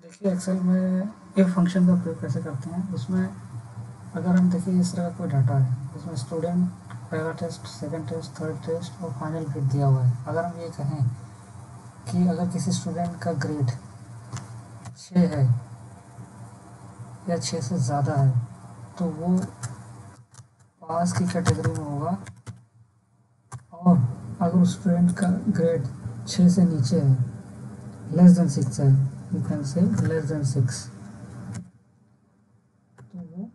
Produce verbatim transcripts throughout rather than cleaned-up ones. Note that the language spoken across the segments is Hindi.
देखिए एक्सेल में इफ फंक्शन का प्रयोग कैसे करते हैं। उसमें अगर हम देखिए इस तरह का कोई डाटा है, इसमें स्टूडेंट पहला test, second test, third test और फाइनल ग्रेड दिया हुआ है। अगर हम ये कहें कि अगर किसी स्टूडेंट का ग्रेड छः है या छः से ज़्यादा है तो वो पास की कैटेगरी में होगा, और अगर उस स्टूडेंट का ग्रेड छः से नीचे है, लेस देन सिक्स है, you can say less than six, तो वो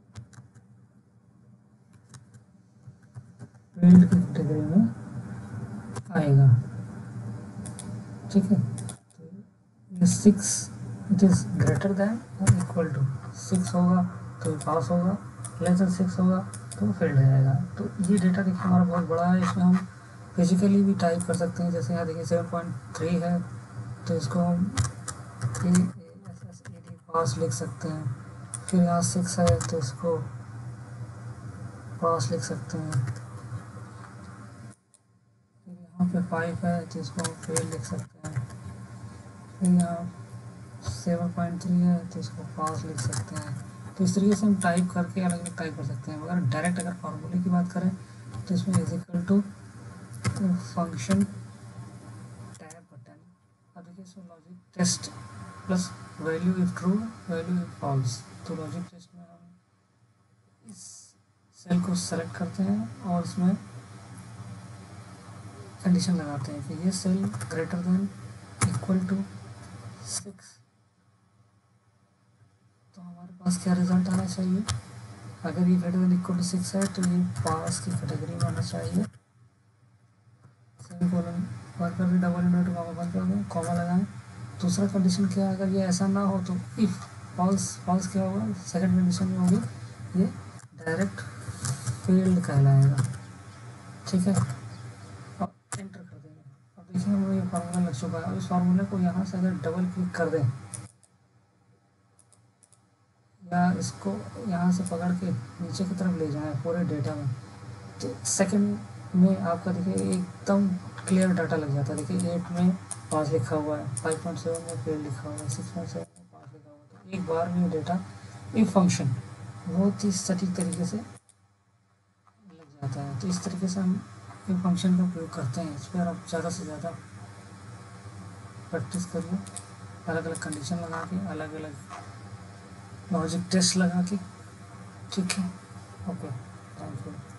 फेल्ड की कैटेगरी में आएगा। ठीक है, तो ये six it is greater than और इक्वल टू सिक्स होगा तो पास होगा, लेस देन सिक्स होगा तो फेल्ड हो जाएगा। तो ये डेटा देखिए हमारा बहुत बड़ा है, इसमें हम फिजिकली भी टाइप कर सकते हैं। जैसे यहाँ देखिए सेवन पॉइंट थ्री है तो इसको हम A S S A D pass लिख सकते हैं। फिर यहाँ सिक्स है तो इसको पास लिख सकते हैं। फिर यहाँ पे फाइव है तो इसको हम फेल लिख सकते हैं। फिर यहाँ सेवन पॉइंट थ्री है तो इसको पास लिख सकते हैं। तो इस तरीके से हम टाइप करके अलग अलग टाइप कर सकते हैं। अगर डायरेक्ट अगर फार्मूले की बात करें तो इसमें is equal to function tab button. अब देखिए इसमें logic test plus value if true, value if false. तो लॉजिक टेस्ट में हम इस सेल को सेलेक्ट करते हैं और इसमें कंडीशन लगाते हैं कि ये cell greater than equal to six, तो हमारे पास क्या रिजल्ट आना चाहिए। अगर ये greater than equal to six है तो ये पास की कैटेगरी में आना चाहिए। सेमीकोलन वर्क कर डबल इनवर्ट कॉमा बंद कर दें, कॉमा लगाएं। दूसरा कंडीशन क्या है, अगर ये ऐसा ना हो तो इफ फॉल्स, फॉल्स क्या होगा, सेकंड कंडीशन में होगी ये डायरेक्ट फेल्ड कहलाएगा। ठीक है, अब एंटर कर देंगे। अब देखिए हमें ये फार्मूला लग चुका है। अब इस फार्मूले को यहाँ से अगर डबल क्लिक कर दें या इसको यहाँ से पकड़ के नीचे की तरफ ले जाएं पूरे डेटा में, तो सेकंड में आपका देखिए एकदम क्लियर डाटा लग जाता है। देखिए एट में पास लिखा हुआ है, फाइव पॉइंट सेवन में फेल लिखा हुआ है, सिक्स पॉइंट सेवन में पास लिखा हुआ है। तो एक बार में ये डेटा एक फंक्शन बहुत ही सटीक तरीके से लग जाता है। तो इस तरीके से हम एक फंक्शन का उपयोग करते हैं। इस पर आप ज़्यादा से ज़्यादा प्रैक्टिस करिए, अलग अलग कंडीशन लगा के, अलग अलग लॉजिक टेस्ट लगा के। ठीक है, ओके, थैंक यू।